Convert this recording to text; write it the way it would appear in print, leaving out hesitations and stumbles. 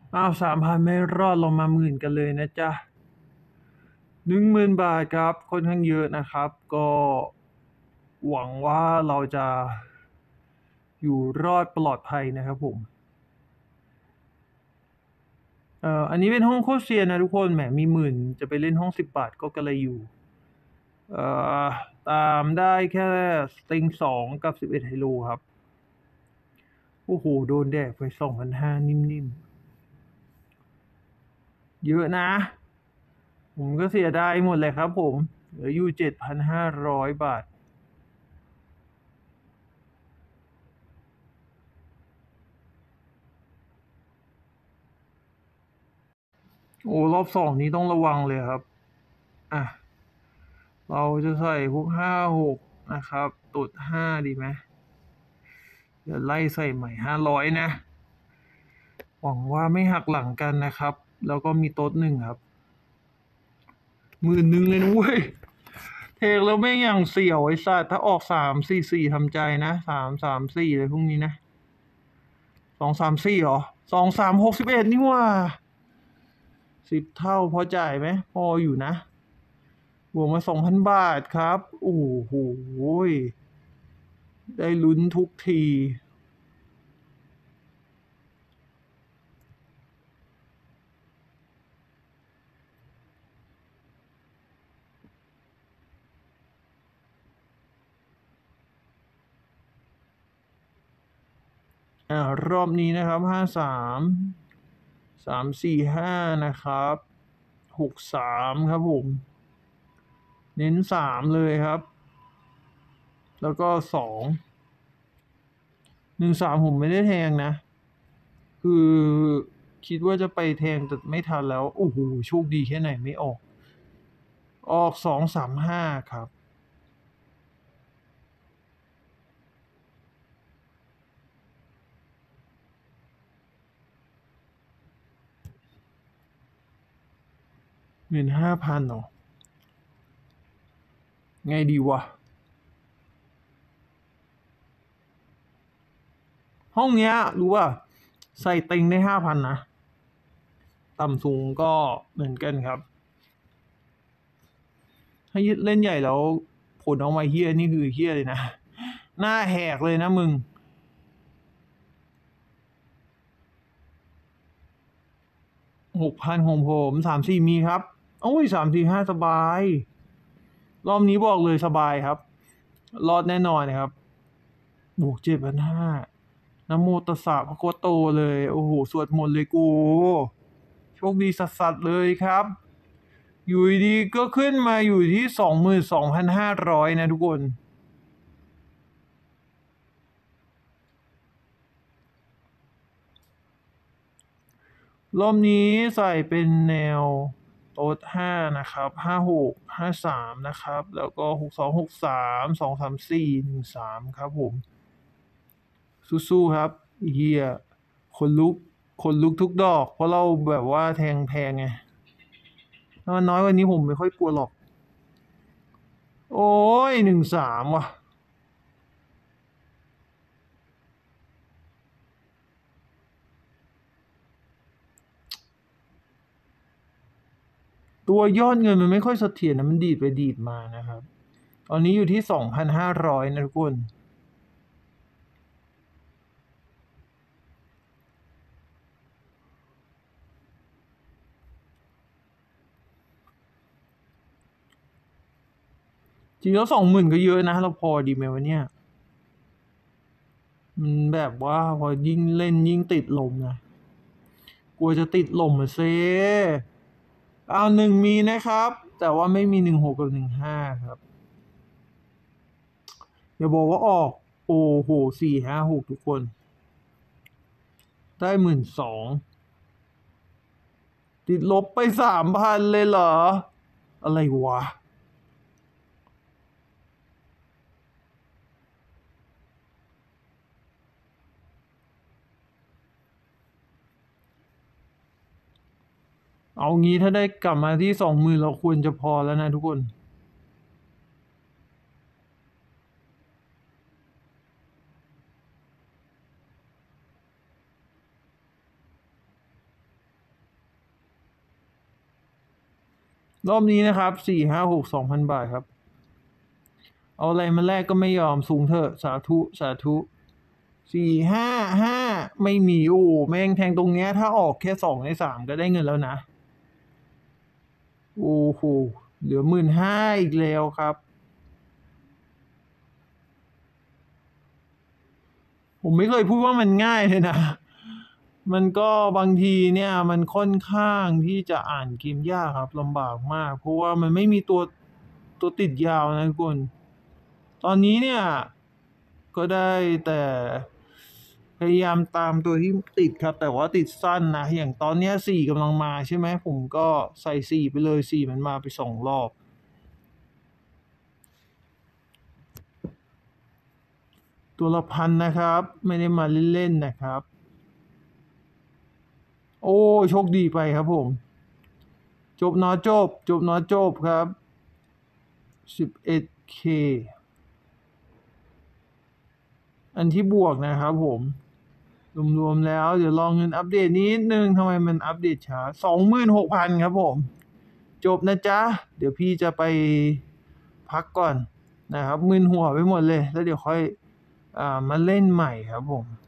3,000ไม่รอดลงมา10,000กันเลยนะจ๊ะ10,000 บาทครับค่อนข้างเยอะนะครับก็หวังว่าเราจะอยู่รอดปลอดภัยนะครับผมอันนี้เป็นห้องโคชเชียร์นะทุกคนแหมมี10,000จะไปเล่นห้อง10 บาทก็กระไรอยู่เอ่อตามได้แค่สติง2กับ11ไฮโลครับโอ้โหโดนแดกไป2,500นิ่มๆเยอะนะผมก็เสียดายหมดเลยครับผมเหลืออยู่7,500 บาทโอ้รอบ2นี้ต้องระวังเลยครับอ่ะเราจะใส่พวก56นะครับตุด5ดีไหมเดี๋ยวไล่ใส่ใหม่500นะหวังว่าไม่หักหลังกันนะครับแล้วก็มีโต๊ด1ครับ10,000เลยนะเว้ยเทกแล้วไม่งอย่างเสี่ยวไอ้สัตว์ถ้าออก3 4 4ทำใจนะ3 3 4เลยพรุ่งนี้นะ2 3 4เหรอ2 3 6 11นี่ว่า10 เท่าพอจ่ายไหมพออยู่นะบวกมา2,000 บาทครับโอ้โหได้ลุ้นทุกทีรอบนี้นะครับ53 3 4 5นะครับ63ครับผมเน้น3เลยครับแล้วก็2 1 3ผมไม่ได้แทงนะคือคิดว่าจะไปแทงแต่ไม่ทันแล้วโอ้โหโชคดีแค่ไหนไม่ออกออก2 3 5ครับ15,000เหรอไงดีวะห้องเนี้ยรู้ว่าใส่เต็งได้5,000นะต่ำสูงก็เหมือนกันครับถ้าเล่นใหญ่แล้วผลออกมาเฮี้ยนี่คือเฮี้ยเลยนะหน้าแหกเลยนะมึง6,000ของผม3 4มีครับโอ้ย3 4 5สบายรอบนี้บอกเลยสบายครับรอดแน่นอนนะครับบวก7,500นะโมตัสสะพระโคตโตเลยโอ้โหสวดมนต์เลยกูโชคดีสัสๆเลยครับอยู่ดีๆก็ขึ้นมาอยู่ที่22,500นะทุกคนรอบนี้ใส่เป็นแนวโต๊ด5นะครับ56 53นะครับแล้วก็62 632 3 4 1 3ครับผมสู้ๆครับเฮียคนลุกคนลุกทุกดอกเพราะเราแบบว่าแทงแพงไงถ้ามันน้อยกว่านี้ผมไม่ค่อยกลัวหรอกโอ้ย13ว่ะตัวยอดเงินมันไม่ค่อยเสถียรนะมันดีดไปดีดมานะครับตอนนี้อยู่ที่2,500นะทุกคนจริงแล้ว20,000ก็เยอะนะเราพอดีไหมวะเนี่ยมันแบบว่าพอยิ่งเล่นยิ่งติดลมนะกลัวจะติดลมอะเซเอา1มีนะครับแต่ว่าไม่มี16กับ15ครับอย่าบอกว่าออกโอ้โห4 5 6ทุกคนได้12,000ติดลบไป3,000เลยเหรออะไรวะเอางี้ถ้าได้กลับมาที่20,000เราควรจะพอแล้วนะทุกคนรอบนี้นะครับ4 5 6 2,000 บาทครับ เอาอะไรมาแลกก็ไม่ยอมสูงเถอะสาธุสาธุ4 5 5ไม่มีโอ้แม่งแทงตรงเนี้ยถ้าออกแค่2 ใน 3ก็ได้เงินแล้วนะโอ้โหเหลือ15,000อีกแล้วครับผมไม่เคยพูดว่ามันง่ายเลยนะมันก็บางทีเนี่ยมันค่อนข้างที่จะอ่านเกมยากครับลำบากมากเพราะว่ามันไม่มีตัวติดยาวนะทุกคนตอนนี้เนี่ยก็ได้แต่พยายามตามตัวที่ติดครับแต่ว่าติดสั้นนะอย่างตอนเนี้ย4กำลังมาใช่ไหมผมก็ใส่4ไปเลย4มันมาไป2 รอบตัวละ1,000นะครับไม่ได้มาเล่นๆนะครับโอ้โชคดีไปครับผมจบเนาะจบครับ 11K อันที่บวกนะครับผมรวมๆแล้วเดี๋ยวลองเงินอัปเดตนิดนึงทำไมมันอัปเดตช้า26,000ครับผมจบนะจ๊ะเดี๋ยวพี่จะไปพักก่อนนะครับมึนหัวไปหมดเลยแล้วเดี๋ยวค่อยมาเล่นใหม่ครับผม